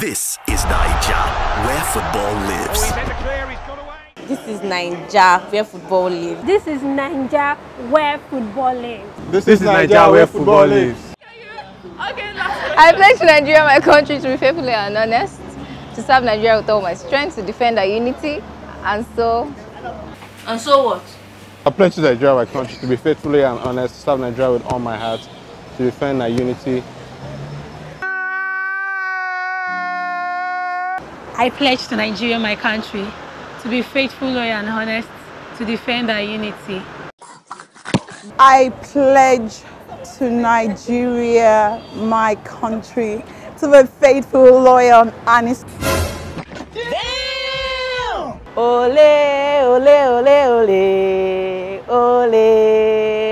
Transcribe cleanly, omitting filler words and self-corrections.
This is Naija, where football lives. This is Naija, where football lives. This is Naija, where football lives. This is Naija, where football lives. I pledge to Nigeria, my country, to be faithful and honest, to serve Nigeria with all my strength, to defend our unity, and so... And so what? I pledge to Nigeria, my country, to be faithfully and honest, to serve Nigeria with all my heart, to defend our unity. I pledge to Nigeria, my country, to be faithful, loyal, and honest, to defend our unity. I pledge to Nigeria, my country, to be faithful, loyal, and honest. Damn! Ole, ole, ole, ole, ole.